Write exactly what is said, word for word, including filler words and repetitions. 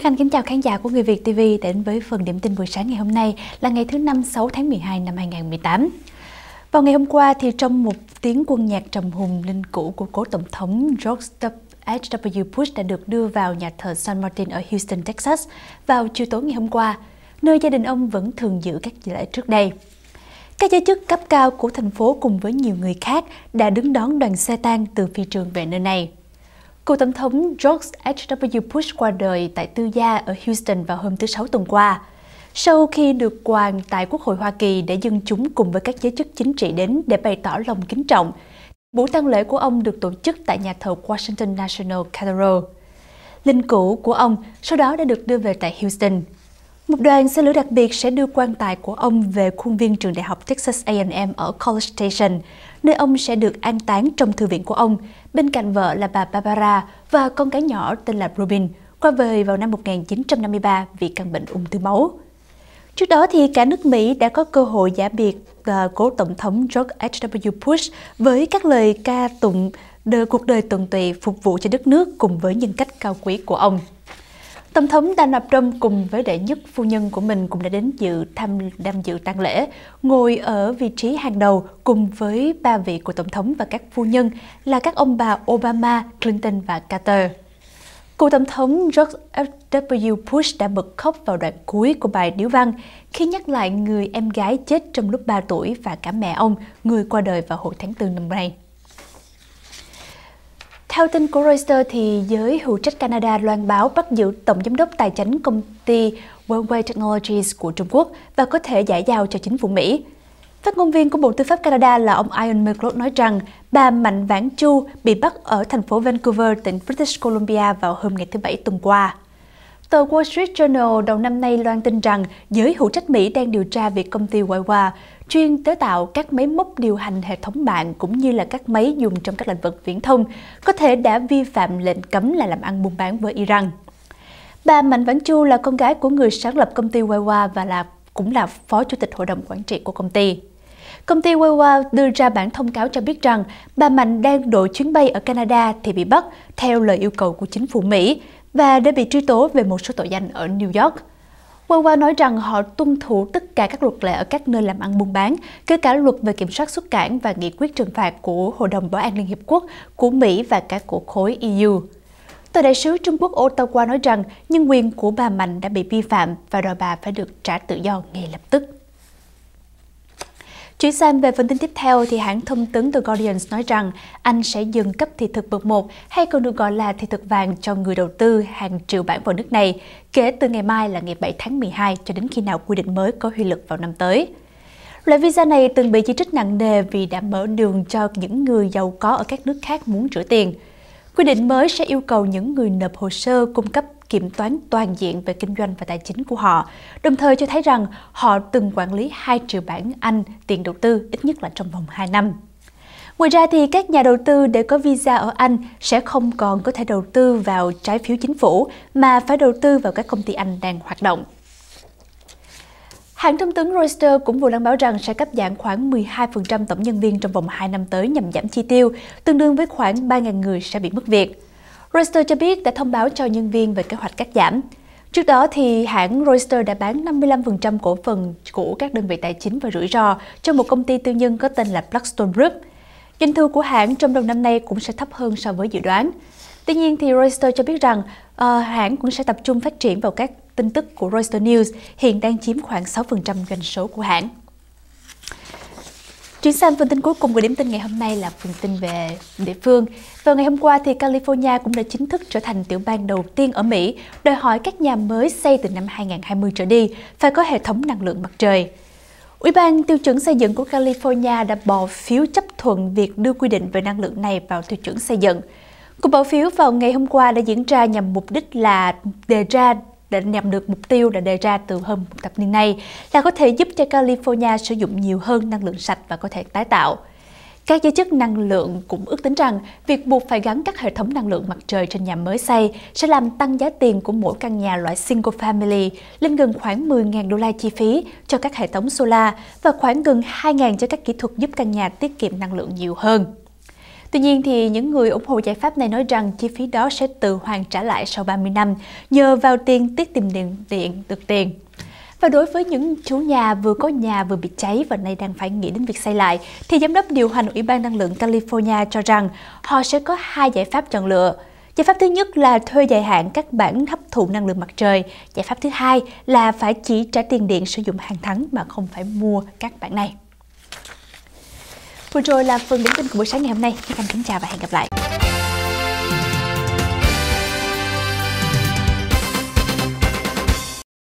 Khanh kính chào khán giả của Người Việt ti vi đến với phần điểm tin buổi sáng ngày hôm nay là ngày thứ năm sáu tháng mười hai năm hai nghìn không trăm mười tám. Vào ngày hôm qua thì trong một tiếng quân nhạc trầm hùng linh cữu của cố tổng thống George H W Bush đã được đưa vào nhà thờ San Martin ở Houston, Texas vào chiều tối ngày hôm qua, nơi gia đình ông vẫn thường giữ các nghi lễ trước đây. Các giới chức cấp cao của thành phố cùng với nhiều người khác đã đứng đón đoàn xe tang từ phi trường về nơi này. Cựu tổng thống George H W Bush qua đời tại tư gia ở Houston vào hôm thứ Sáu tuần qua, sau khi được quàng tại Quốc hội Hoa Kỳ để dân chúng cùng với các giới chức chính trị đến để bày tỏ lòng kính trọng. Buổi tang lễ của ông được tổ chức tại nhà thờ Washington National Cathedral. Linh cữu của ông sau đó đã được đưa về tại Houston. Một đoàn xe lửa đặc biệt sẽ đưa quan tài của ông về khuôn viên trường đại học Texas A and M ở College Station, nơi ông sẽ được an táng trong thư viện của ông, bên cạnh vợ là bà Barbara và con gái nhỏ tên là Robin, qua đời vào năm một nghìn chín trăm năm mươi ba vì căn bệnh ung thư máu. Trước đó thì cả nước Mỹ đã có cơ hội giã biệt uh, cố tổng thống George H W Bush với các lời ca tụng đời cuộc đời tận tụy phục vụ cho đất nước cùng với nhân cách cao quý của ông. Tổng thống Donald Trump cùng với đệ nhất phu nhân của mình cũng đã đến dự thăm tham dự tang lễ, ngồi ở vị trí hàng đầu cùng với ba vị của tổng thống và các phu nhân là các ông bà Obama, Clinton và Carter. Cựu tổng thống George H W Bush đã bật khóc vào đoạn cuối của bài điếu văn khi nhắc lại người em gái chết trong lúc ba tuổi và cả mẹ ông, người qua đời vào hồi tháng tư năm nay. Theo tin của Reuters, thì giới hữu trách Canada loan báo bắt giữ tổng giám đốc tài chính công ty Huawei Technologies của Trung Quốc và có thể giải giao cho chính phủ Mỹ. Phát ngôn viên của Bộ Tư pháp Canada là ông Ian McLeod nói rằng bà Mạnh Vãn Chu bị bắt ở thành phố Vancouver, tỉnh British Columbia vào hôm ngày thứ Bảy tuần qua. Tờ Wall Street Journal đầu năm nay loan tin rằng giới hữu trách Mỹ đang điều tra việc công ty Huawei chuyên chế tạo các máy móc điều hành hệ thống mạng cũng như là các máy dùng trong các lĩnh vực viễn thông có thể đã vi phạm lệnh cấm là làm ăn buôn bán với Iran. Bà Mạnh Vãn Chu là con gái của người sáng lập công ty Huawei và là cũng là phó chủ tịch hội đồng quản trị của công ty. Công ty Huawei đưa ra bản thông cáo cho biết rằng bà Mạnh đang đội chuyến bay ở Canada thì bị bắt theo lời yêu cầu của chính phủ Mỹ và đã bị truy tố về một số tội danh ở New York. Huawei nói rằng họ tuân thủ tất cả các luật lệ ở các nơi làm ăn buôn bán, kể cả luật về kiểm soát xuất cảng và nghị quyết trừng phạt của Hội đồng Bảo an Liên Hiệp Quốc, của Mỹ và cả của khối E U. Tòa đại sứ Trung Quốc Ottawa nói rằng nhân quyền của bà Mạnh đã bị vi phạm và đòi bà phải được trả tự do ngay lập tức. Chuyển sang về phần tin tiếp theo thì hãng thông tấn The Guardian nói rằng Anh sẽ dừng cấp thị thực bậc một hay còn được gọi là thị thực vàng cho người đầu tư hàng triệu bảng vào nước này kể từ ngày mai là ngày bảy tháng mười hai cho đến khi nào quy định mới có hiệu lực vào năm tới. Loại visa này từng bị chỉ trích nặng nề vì đã mở đường cho những người giàu có ở các nước khác muốn rửa tiền. Quy định mới sẽ yêu cầu những người nộp hồ sơ cung cấp kiểm toán toàn diện về kinh doanh và tài chính của họ, đồng thời cho thấy rằng họ từng quản lý hai triệu bảng Anh tiền đầu tư ít nhất là trong vòng hai năm. Ngoài ra thì các nhà đầu tư để có visa ở Anh sẽ không còn có thể đầu tư vào trái phiếu chính phủ mà phải đầu tư vào các công ty Anh đang hoạt động. Hãng thông tấn Reuters cũng vừa loan báo rằng sẽ cắt giảm khoảng mười hai phần trăm tổng nhân viên trong vòng hai năm tới nhằm giảm chi tiêu, tương đương với khoảng ba nghìn người sẽ bị mất việc. Reuters cho biết đã thông báo cho nhân viên về kế hoạch cắt giảm. Trước đó thì hãng Reuters đã bán năm mươi lăm phần trăm cổ phần của các đơn vị tài chính và rủi ro cho một công ty tư nhân có tên là Blackstone Group. Doanh thu của hãng trong đầu năm nay cũng sẽ thấp hơn so với dự đoán. Tuy nhiên thì Reuters cho biết rằng uh, hãng cũng sẽ tập trung phát triển vào các tin tức của Reuters News, hiện đang chiếm khoảng sáu phần trăm doanh số của hãng. Chuyển sang phần tin cuối cùng của điểm tin ngày hôm nay là phần tin về địa phương. Vào ngày hôm qua thì California cũng đã chính thức trở thành tiểu bang đầu tiên ở Mỹ đòi hỏi các nhà mới xây từ năm hai nghìn không trăm hai mươi trở đi phải có hệ thống năng lượng mặt trời. Ủy ban tiêu chuẩn xây dựng của California đã bỏ phiếu chấp thuận việc đưa quy định về năng lượng này vào tiêu chuẩn xây dựng. Cuộc bỏ phiếu vào ngày hôm qua đã diễn ra nhằm mục đích là đề ra để nhằm được mục tiêu đã đề ra từ hơn một thập niên nay là có thể giúp cho California sử dụng nhiều hơn năng lượng sạch và có thể tái tạo. Các giới chức năng lượng cũng ước tính rằng việc buộc phải gắn các hệ thống năng lượng mặt trời trên nhà mới xây sẽ làm tăng giá tiền của mỗi căn nhà loại single family lên gần khoảng mười nghìn đô la chi phí cho các hệ thống solar và khoảng gần hai nghìn cho các kỹ thuật giúp căn nhà tiết kiệm năng lượng nhiều hơn. Tuy nhiên, thì những người ủng hộ giải pháp này nói rằng chi phí đó sẽ tự hoàn trả lại sau ba mươi năm nhờ vào tiền tiết kiệm điện, điện được tiền. Và đối với những chủ nhà vừa có nhà vừa bị cháy và nay đang phải nghĩ đến việc xây lại, thì Giám đốc điều hành Ủy ban Năng lượng California cho rằng họ sẽ có hai giải pháp chọn lựa. Giải pháp thứ nhất là thuê dài hạn các bản hấp thụ năng lượng mặt trời. Giải pháp thứ hai là phải chỉ trả tiền điện sử dụng hàng tháng mà không phải mua các bản này. Vừa rồi là phần điểm tin của buổi sáng ngày hôm nay. Các anh kính chào và hẹn gặp lại.